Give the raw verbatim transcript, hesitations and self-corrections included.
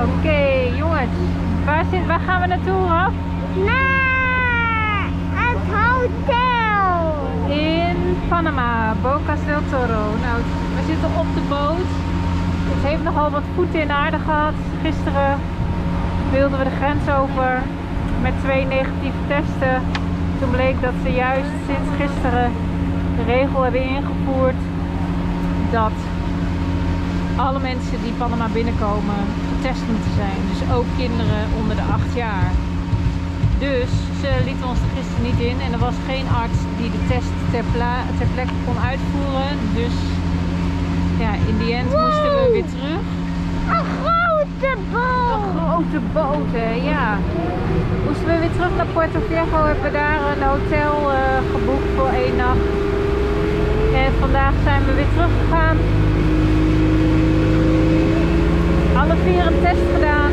Oké, okay, jongens. Waar, zit, waar gaan we naartoe, Raf? Naar het hotel. In Panama, Bocas del Toro. Nou, we zitten op de boot. Het heeft nogal wat voeten in de aarde gehad. Gisteren wilden we de grens over met twee negatieve testen. Toen bleek dat ze juist sinds gisteren de regel hebben ingevoerd dat alle mensen die Panama binnenkomen getest moeten zijn. Dus ook kinderen onder de acht jaar. Dus ze lieten ons er gisteren niet in en er was geen arts die de test ter, ter plekke kon uitvoeren. Dus ja, in die end wow. moesten we weer terug. Een grote boot! Een grote boot, hè, ja. Moesten we weer terug naar Puerto Viejo, hebben we daar een hotel uh, geboekt voor één nacht. En vandaag zijn we weer teruggegaan. Alle vier een test gedaan.